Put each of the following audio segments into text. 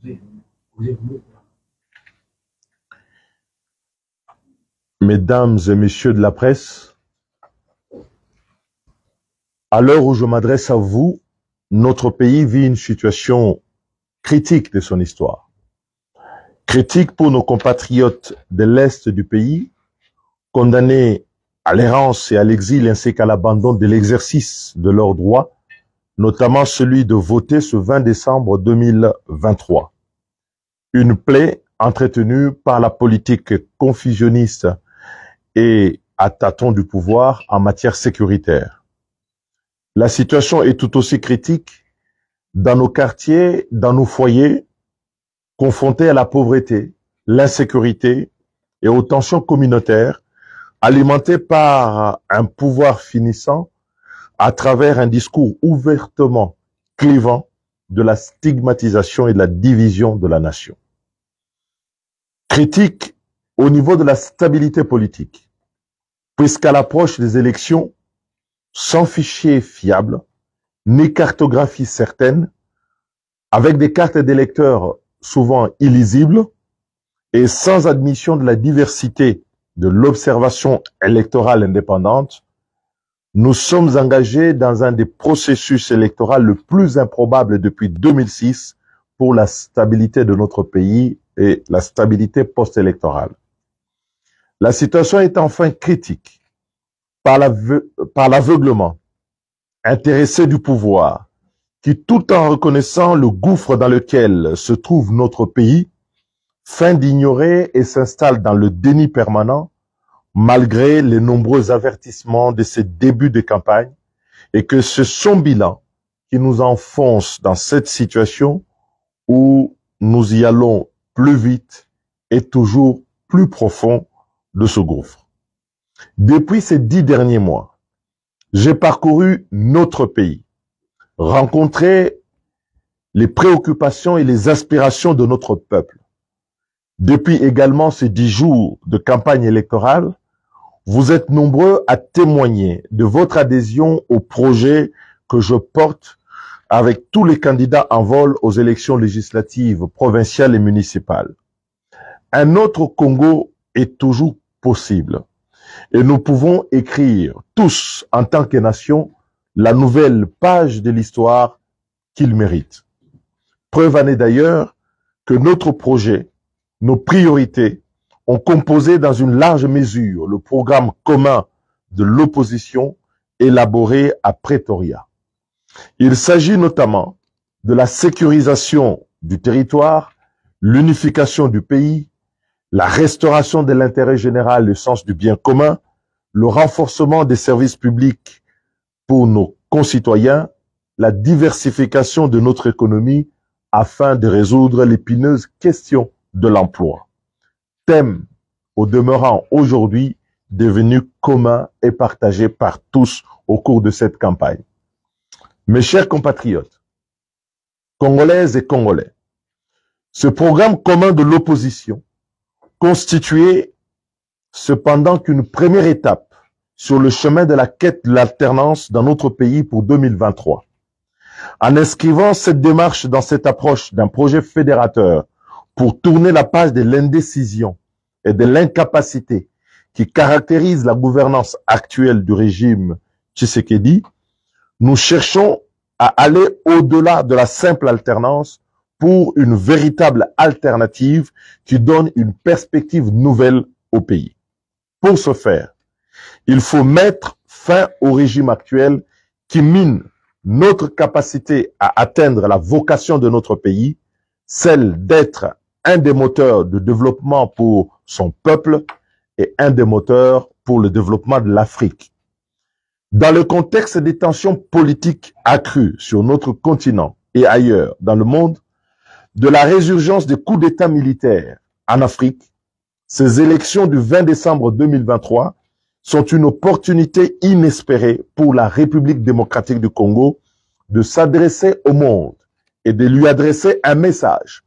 Mesdames et messieurs de la presse, à l'heure où je m'adresse à vous, notre pays vit une situation critique de son histoire. Critique pour nos compatriotes de l'Est du pays, condamnés à l'errance et à l'exil ainsi qu'à l'abandon de l'exercice de leurs droits, notamment celui de voter ce 20 décembre 2023. Une plaie entretenue par la politique confusionniste et à tâtons du pouvoir en matière sécuritaire. La situation est tout aussi critique dans nos quartiers, dans nos foyers, confrontés à la pauvreté, l'insécurité et aux tensions communautaires, alimentées par un pouvoir finissant à travers un discours ouvertement clivant de la stigmatisation et de la division de la nation. Critique au niveau de la stabilité politique, puisqu'à l'approche des élections, sans fichier fiable, ni cartographie certaine, avec des cartes d'électeurs souvent illisibles et sans admission de la diversité de l'observation électorale indépendante, nous sommes engagés dans un des processus électoraux le plus improbable depuis 2006 pour la stabilité de notre pays et la stabilité post-électorale. La situation est enfin critique par l'aveuglement intéressé du pouvoir qui, tout en reconnaissant le gouffre dans lequel se trouve notre pays, feint d'ignorer et s'installe dans le déni permanent malgré les nombreux avertissements de ces débuts de campagne et que c'est son bilan qui nous enfonce dans cette situation où nous y allons plus vite et toujours plus profond de ce gouffre. Depuis ces 10 derniers mois, j'ai parcouru notre pays, rencontré les préoccupations et les aspirations de notre peuple. Depuis également ces 10 jours de campagne électorale, vous êtes nombreux à témoigner de votre adhésion au projet que je porte avec tous les candidats en vol aux élections législatives, provinciales et municipales. Un autre Congo est toujours possible et nous pouvons écrire tous en tant que nation la nouvelle page de l'histoire qu'il mérite. Preuve en est d'ailleurs que notre projet, nos priorités ont composé dans une large mesure le programme commun de l'opposition élaboré à Pretoria. Il s'agit notamment de la sécurisation du territoire, l'unification du pays, la restauration de l'intérêt général, le sens du bien commun, le renforcement des services publics pour nos concitoyens, la diversification de notre économie afin de résoudre l'épineuse question de l'emploi. Thème au demeurant aujourd'hui devenu commun et partagé par tous au cours de cette campagne. Mes chers compatriotes, Congolaises et Congolais, ce programme commun de l'opposition constituait cependant qu'une première étape sur le chemin de la quête de l'alternance dans notre pays pour 2023. En inscrivant cette démarche dans cette approche d'un projet fédérateur pour tourner la page de l'indécision et de l'incapacité qui caractérise la gouvernance actuelle du régime Tshisekedi, nous cherchons à aller au-delà de la simple alternance pour une véritable alternative qui donne une perspective nouvelle au pays. Pour ce faire, il faut mettre fin au régime actuel qui mine notre capacité à atteindre la vocation de notre pays, celle d'être un des moteurs de développement pour son peuple et un des moteurs pour le développement de l'Afrique. Dans le contexte des tensions politiques accrues sur notre continent et ailleurs dans le monde, de la résurgence des coups d'État militaires en Afrique, ces élections du 20 décembre 2023 sont une opportunité inespérée pour la République démocratique du Congo de s'adresser au monde et de lui adresser un message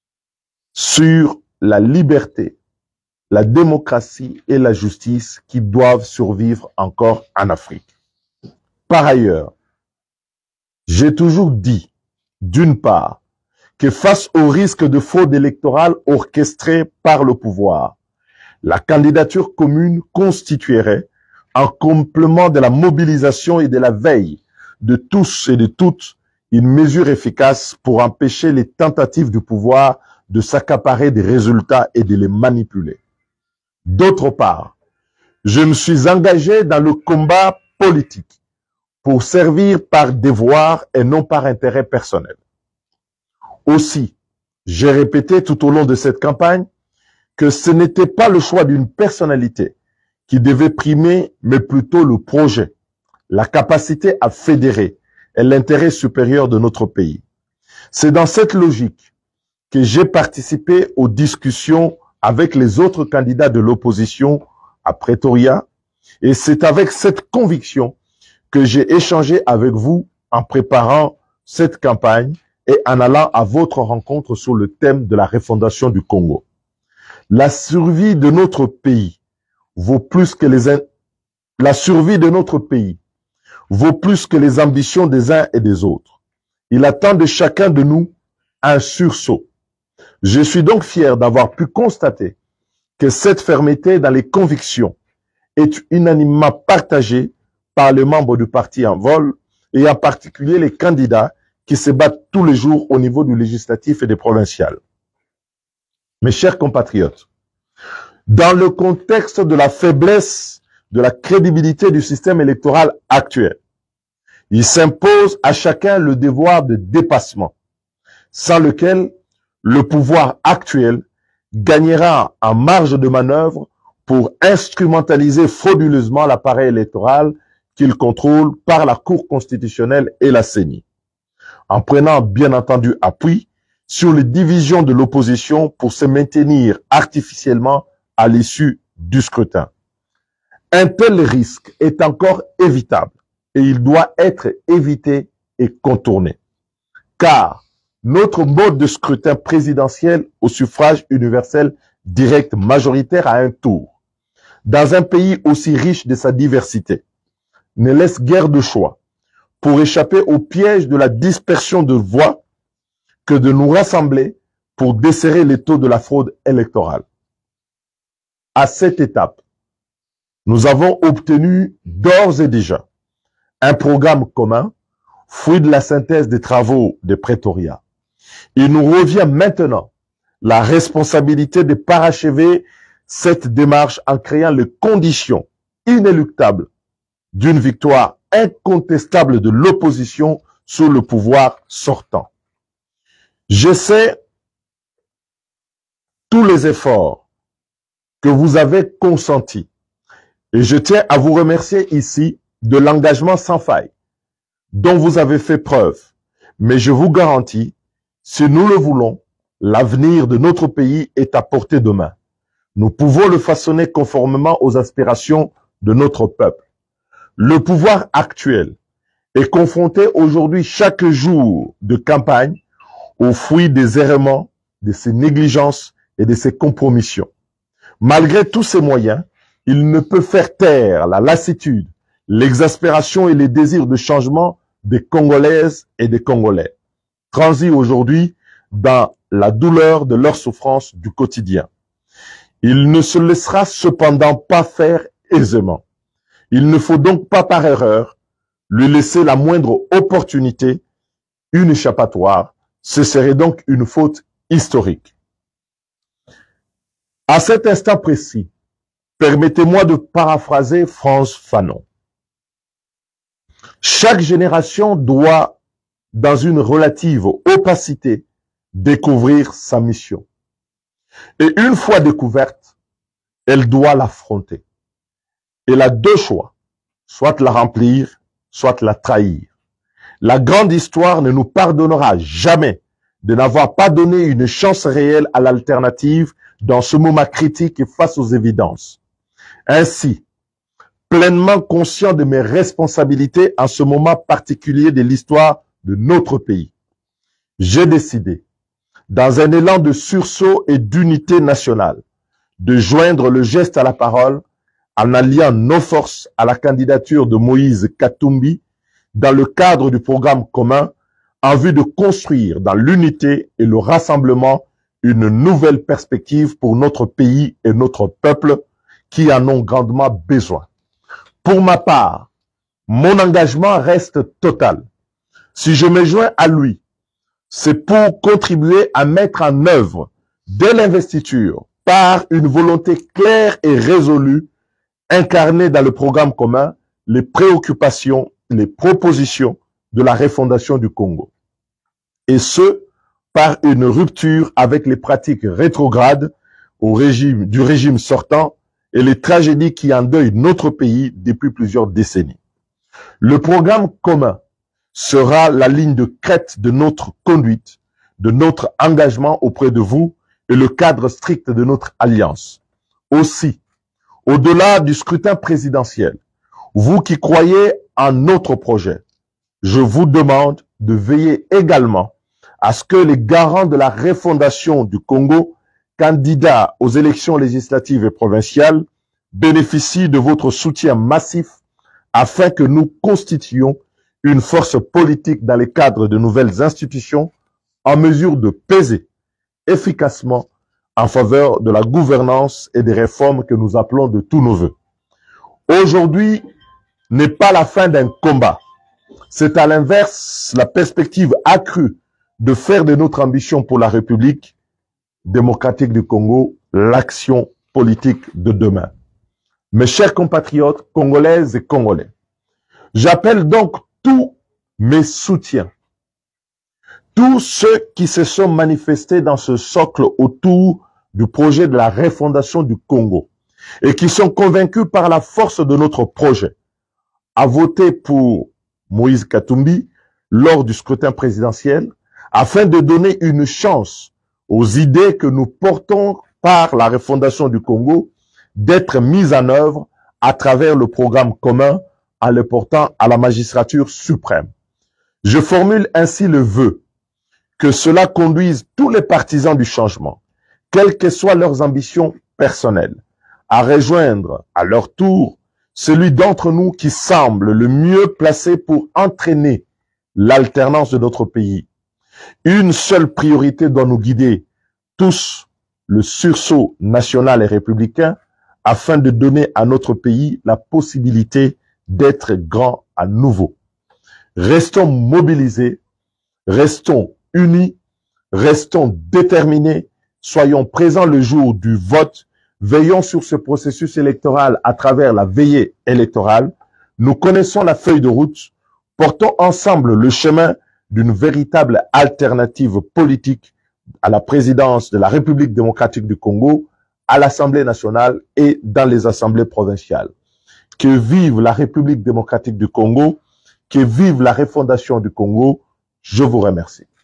sur la liberté, la démocratie et la justice qui doivent survivre encore en Afrique. Par ailleurs, j'ai toujours dit, d'une part, que face au risque de fraude électorale orchestrée par le pouvoir, la candidature commune constituerait, en complément de la mobilisation et de la veille de tous et de toutes, une mesure efficace pour empêcher les tentatives du pouvoir de s'accaparer des résultats et de les manipuler. D'autre part, je me suis engagé dans le combat politique pour servir par devoir et non par intérêt personnel. Aussi, j'ai répété tout au long de cette campagne que ce n'était pas le choix d'une personnalité qui devait primer, mais plutôt le projet, la capacité à fédérer et l'intérêt supérieur de notre pays. C'est dans cette logique que j'ai participé aux discussions avec les autres candidats de l'opposition à Pretoria, et c'est avec cette conviction que j'ai échangé avec vous en préparant cette campagne et en allant à votre rencontre sur le thème de la refondation du Congo. La survie de notre pays vaut plus que les ambitions des uns et des autres. Il attend de chacun de nous un sursaut. Je suis donc fier d'avoir pu constater que cette fermeté dans les convictions est unanimement partagée par les membres du parti en vol et en particulier les candidats qui se battent tous les jours au niveau du législatif et des provinciales. Mes chers compatriotes, dans le contexte de la faiblesse de la crédibilité du système électoral actuel, il s'impose à chacun le devoir de dépassement, sans lequel le pouvoir actuel gagnera en marge de manœuvre pour instrumentaliser frauduleusement l'appareil électoral qu'il contrôle par la Cour constitutionnelle et la CENI, en prenant bien entendu appui sur les divisions de l'opposition pour se maintenir artificiellement à l'issue du scrutin. Un tel risque est encore évitable et il doit être évité et contourné. Car notre mode de scrutin présidentiel au suffrage universel direct majoritaire à un tour, dans un pays aussi riche de sa diversité, ne laisse guère de choix pour échapper au piège de la dispersion de voix que de nous rassembler pour desserrer les taux de la fraude électorale. À cette étape, nous avons obtenu d'ores et déjà un programme commun, fruit de la synthèse des travaux de Pretoria. Il nous revient maintenant la responsabilité de parachever cette démarche en créant les conditions inéluctables d'une victoire incontestable de l'opposition sur le pouvoir sortant. Je sais tous les efforts que vous avez consentis et je tiens à vous remercier ici de l'engagement sans faille dont vous avez fait preuve. Mais je vous garantis, si nous le voulons, l'avenir de notre pays est à portée de main. Nous pouvons le façonner conformément aux aspirations de notre peuple. Le pouvoir actuel est confronté aujourd'hui chaque jour de campagne aux fruits des errements, de ses négligences et de ses compromissions. Malgré tous ces moyens, il ne peut faire taire la lassitude, l'exaspération et les désirs de changement des Congolaises et des Congolais, transis aujourd'hui dans la douleur de leur souffrance du quotidien. Il ne se laissera cependant pas faire aisément. Il ne faut donc pas par erreur lui laisser la moindre opportunité, une échappatoire. Ce serait donc une faute historique. À cet instant précis, permettez-moi de paraphraser Frantz Fanon. Chaque génération doit, dans une relative opacité, découvrir sa mission. Et une fois découverte, elle doit l'affronter. Elle a deux choix, soit la remplir, soit la trahir. La grande histoire ne nous pardonnera jamais de n'avoir pas donné une chance réelle à l'alternative dans ce moment critique et face aux évidences. Ainsi, pleinement conscient de mes responsabilités en ce moment particulier de l'histoire de notre pays, j'ai décidé, dans un élan de sursaut et d'unité nationale, de joindre le geste à la parole en alliant nos forces à la candidature de Moïse Katumbi dans le cadre du programme commun en vue de construire dans l'unité et le rassemblement une nouvelle perspective pour notre pays et notre peuple qui en ont grandement besoin. Pour ma part, mon engagement reste total. Si je me joins à lui, c'est pour contribuer à mettre en œuvre, dès l'investiture, par une volonté claire et résolue, incarnée dans le programme commun, les préoccupations, les propositions de la refondation du Congo. Et ce, par une rupture avec les pratiques rétrogrades du régime sortant et les tragédies qui endeuillent notre pays depuis plusieurs décennies. Le programme commun sera la ligne de crête de notre conduite, de notre engagement auprès de vous et le cadre strict de notre alliance. Aussi, au-delà du scrutin présidentiel, vous qui croyez en notre projet, je vous demande de veiller également à ce que les garants de la refondation du Congo, candidats aux élections législatives et provinciales, bénéficient de votre soutien massif afin que nous constituions une force politique dans les cadres de nouvelles institutions en mesure de peser efficacement en faveur de la gouvernance et des réformes que nous appelons de tous nos vœux. Aujourd'hui n'est pas la fin d'un combat. C'est à l'inverse la perspective accrue de faire de notre ambition pour la République démocratique du Congo l'action politique de demain. Mes chers compatriotes congolaises et congolais, j'appelle donc tous mes soutiens, tous ceux qui se sont manifestés dans ce socle autour du projet de la refondation du Congo et qui sont convaincus par la force de notre projet à voter pour Moïse Katumbi lors du scrutin présidentiel afin de donner une chance aux idées que nous portons par la refondation du Congo d'être mises en œuvre à travers le programme commun en le portant à la magistrature suprême. Je formule ainsi le vœu que cela conduise tous les partisans du changement, quelles que soient leurs ambitions personnelles, à rejoindre à leur tour celui d'entre nous qui semble le mieux placé pour entraîner l'alternance de notre pays. Une seule priorité doit nous guider, tous, le sursaut national et républicain, afin de donner à notre pays la possibilité d'être grand à nouveau. Restons mobilisés, restons unis, restons déterminés, soyons présents le jour du vote, veillons sur ce processus électoral à travers la veillée électorale. Nous connaissons la feuille de route, portons ensemble le chemin d'une véritable alternative politique à la présidence de la République démocratique du Congo, à l'Assemblée nationale et dans les assemblées provinciales. Que vive la République démocratique du Congo, que vive la refondation du Congo. Je vous remercie.